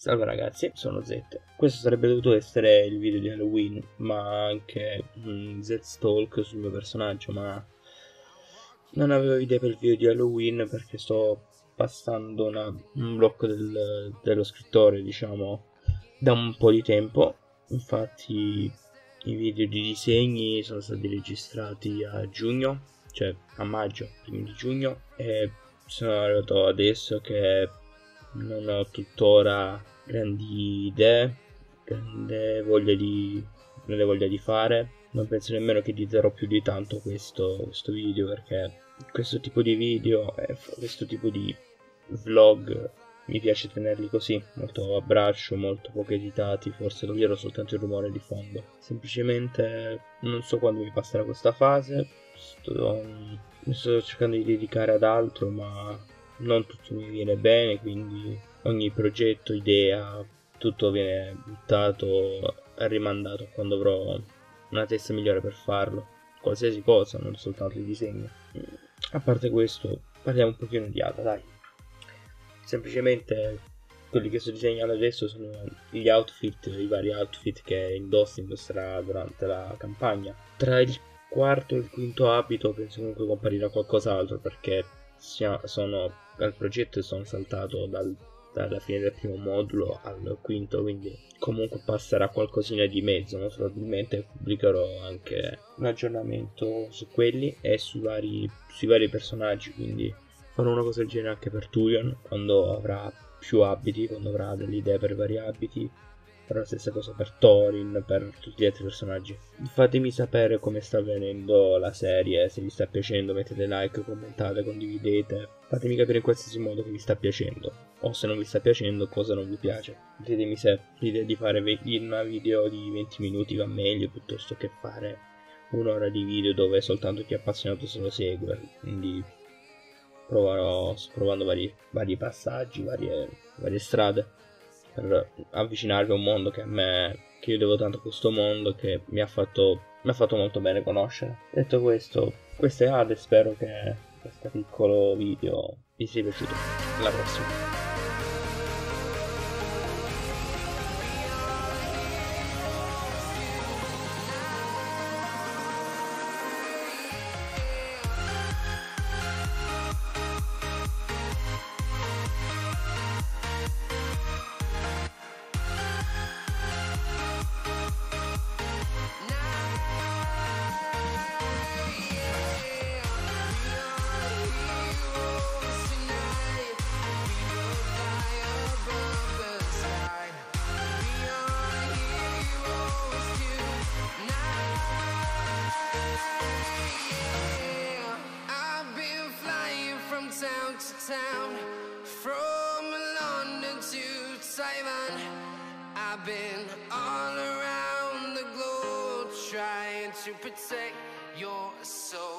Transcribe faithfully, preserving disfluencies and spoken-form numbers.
Salve ragazzi, sono Z. Questo sarebbe dovuto essere il video di Halloween, ma anche mm, Z Talk sul mio personaggio, ma non avevo idea per il video di Halloween perché sto passando una, un blocco del, dello scrittore, diciamo, da un po' di tempo. Infatti i video di disegni sono stati registrati a giugno, cioè a maggio, primi di giugno, e sono arrivato adesso che non ho tuttora grandi idee, grande voglia di, grande voglia di fare. Non penso nemmeno che editerò più di tanto questo, questo video, perché questo tipo di video e questo tipo di vlog mi piace tenerli così, molto a braccio, molto poco editati. Forse toglierò soltanto il rumore di fondo. Semplicemente non so quando mi passerà questa fase. Sto, mi sto cercando di dedicare ad altro, ma non tutto mi viene bene, quindi ogni progetto, idea, tutto viene buttato e rimandato quando avrò una testa migliore per farlo. Qualsiasi cosa, non soltanto il disegno. A parte questo, parliamo un pochino di Ada, dai. Semplicemente quelli che sto disegnando adesso sono gli outfit, i vari outfit che indossa indosserà durante la campagna. Tra il quarto e il quinto abito penso comunque comparirà qualcos'altro, perché sono al progetto e sono saltato dal, dalla fine del primo modulo al quinto, quindi comunque passerà qualcosina di mezzo. Molto probabilmente pubblicherò anche un aggiornamento su quelli e su vari, sui vari personaggi, quindi farò una cosa del genere anche per Tuyon quando avrà più abiti, quando avrà delle idee per vari abiti. Farò la stessa cosa per Thorin, per tutti gli altri personaggi. Fatemi sapere come sta avvenendo la serie, se vi sta piacendo, mettete like, commentate, condividete. Fatemi capire in qualsiasi modo che vi sta piacendo, o se non vi sta piacendo cosa non vi piace. Ditemi se l'idea di fare una video di venti minuti va meglio piuttosto che fare un'ora di video dove soltanto chi è appassionato se lo segue. Quindi proverò, sto provando vari, vari passaggi, varie, varie strade per avvicinarvi a un mondo che a me, che io devo tanto a questo mondo, che mi ha fatto, mi ha fatto molto bene conoscere. Detto questo, questo è Ade, spero che questo piccolo video vi sia piaciuto. Alla prossima. Town, from London to Taiwan, I've been all around the globe trying to protect your soul.